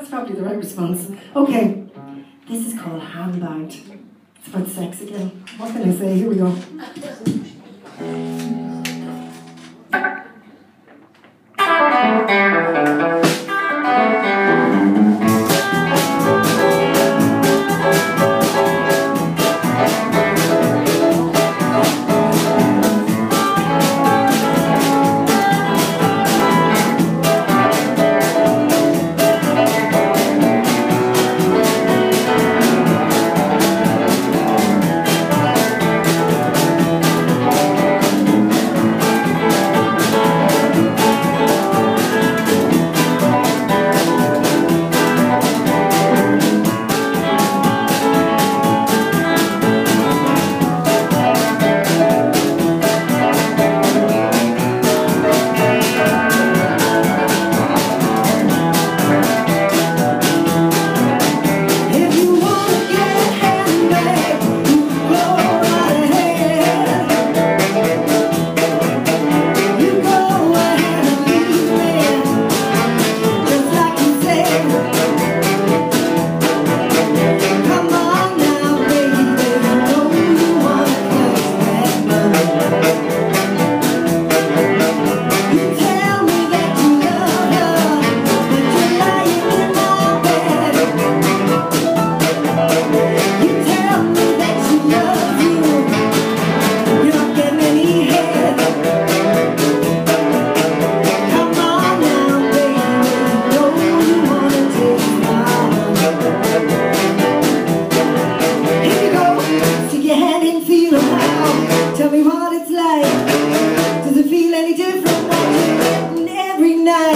That's probably the right response. Okay, this is called Handbagged. It's about sex again. What can I say? Here we go. Tell me what it's like. Does it feel any different watching every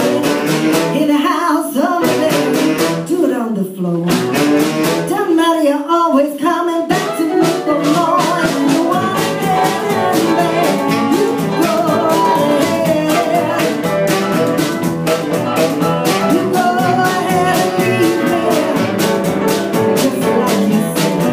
night in a house on the bed? Do it on the floor. Doesn't matter, you're always coming back to me for more. And you wanna get in bed, you go ahead. You go ahead and leave me, just like you said.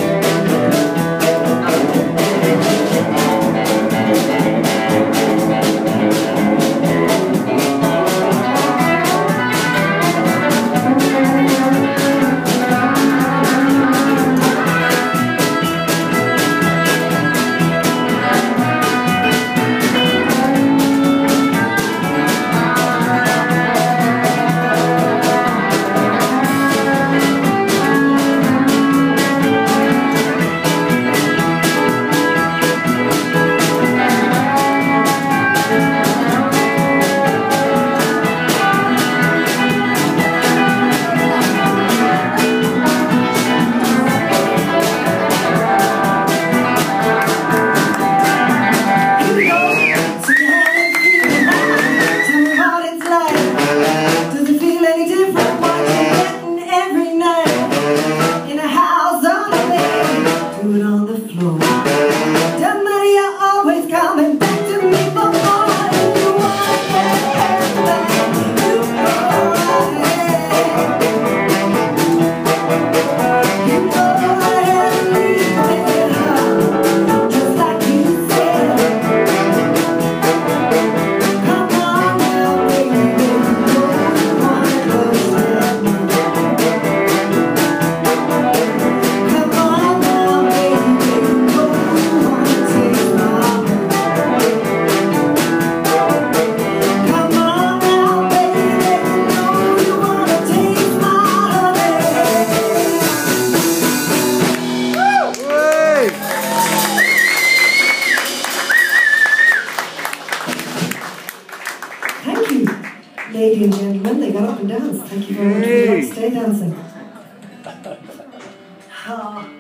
Ladies and gentlemen, they got up and danced. Thank you very much. Stay dancing.